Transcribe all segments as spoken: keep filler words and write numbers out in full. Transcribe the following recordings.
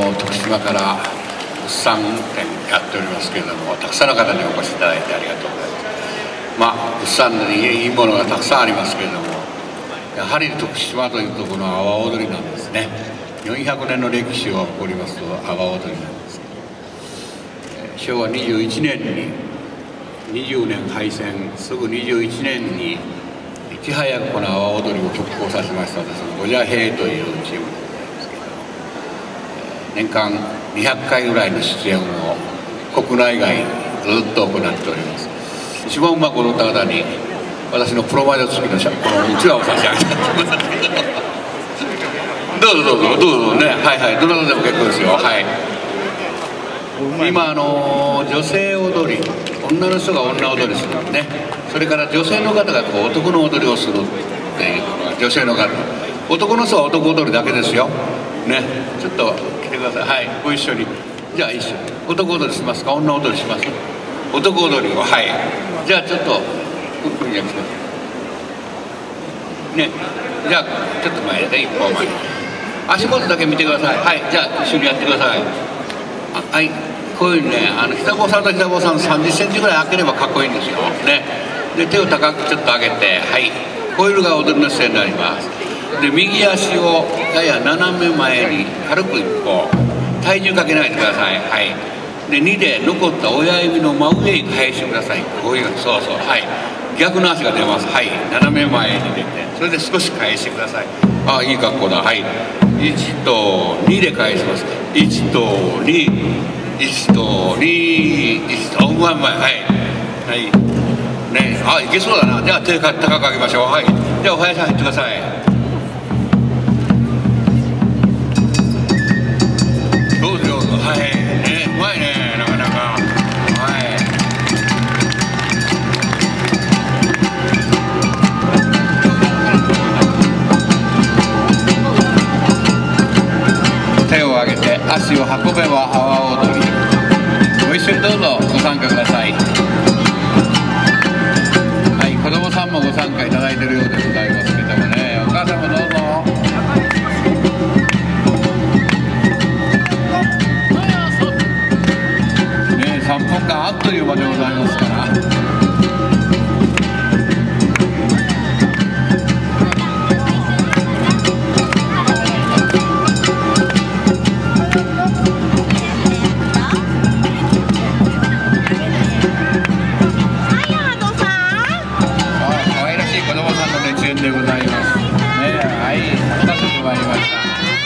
徳島から物産展やっておりますけれども、たくさんの方にお越しいただいてありがとうございます。まあ物産にいいものがたくさんありますけれども、やはり徳島というとこの阿波踊りなんですね。よんひゃくねんの歴史を誇ります阿波踊りなんですけど、しょうわにじゅういちねんににじゅうねん敗戦すぐにじゅういちねんにいち早くこの阿波踊りを復興させました私の五社兵というチームでございますけど、年間にひゃっかいぐらいの出演を国内外ずっと行っております。一番うまく踊った方に私のプロマイド付きのこのうちわを差し上げたいと思いますけどどうぞどうぞどうぞね、はいはい、どなたでも結構ですよ。はい、今あの女性踊り、女の人が女踊りするのね、それから女性の方がこう男の踊りをするっていうのが女性の方、男の人は男踊りだけですよね。ちょっと来てください。はい、ご一緒に。じゃあ一緒に男踊りしますか、女踊りしますか。男踊りを、はい、じゃあちょっとゆっくりやってね、じゃあちょっと前で一歩前、足元だけ見てください。はい、じゃあ一緒にやってください。あ、はい、こういうふうにね、あの膝棒さんと膝棒さんさんじゅっセンチぐらい開ければかっこいいんですよね。で手を高くちょっと上げて、はい、コイルが踊りの姿勢になります。で右足をやや斜め前に軽く一歩、体重かけないでください。はい、でにで残った親指の真上に返してください。こういう、そうそう、はい、逆の足が出ます。はい、斜め前に出て、それで少し返してください。ああ、いい格好だ。はい、いちとにで返します。いちとに、いちとに、いちと、うまいうまい。はいはいね、あ、いけそうだな。じゃあ手高く上げましょう。はい、じゃあおはやさん入ってください。どうぞどうぞ。はいね、うまいね、なかなか。はい、手を上げて足を運べば阿波踊り、ご一緒にどうぞご参加ください。はい、子供さんもご参加いただいているようでございますけどもね、お母さんもどうぞ。ね、さんぷんかんあっという間でございますから。でございますね。はい、早速参りました。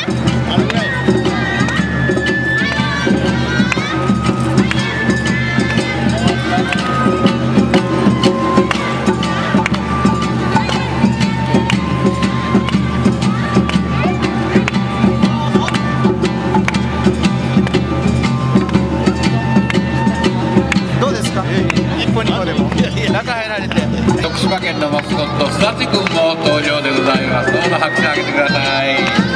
どうですか？一歩二歩でも中入られて。 徳島県のマスコットすだちくんも登場でございます。どうぞ拍手をあげてください。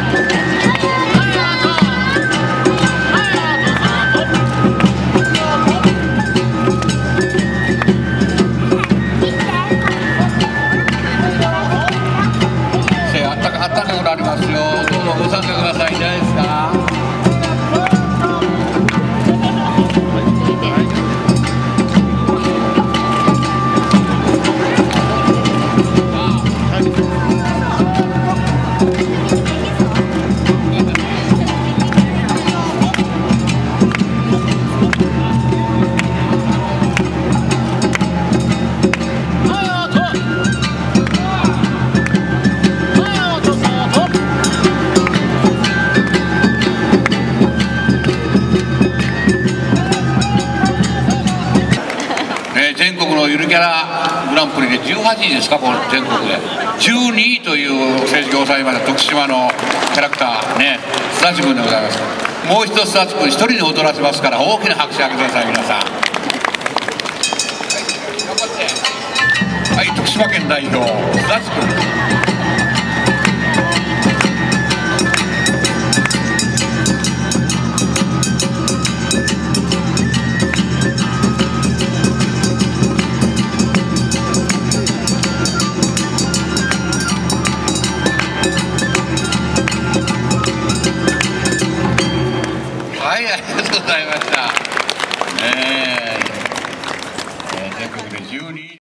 あったかあったかくなりますよ。どうぞご参加ください。じゃないですか。全国のゆるキャラグランプリでじゅうはちいですか、この全国でじゅうにいという成績を収めました徳島のキャラクターね、すだちくんでございます。もう一度すだちくん一人で踊らせますから、大きな拍手をあげてください皆さん。はい、頑張って。はい、徳島県代表すだちくん。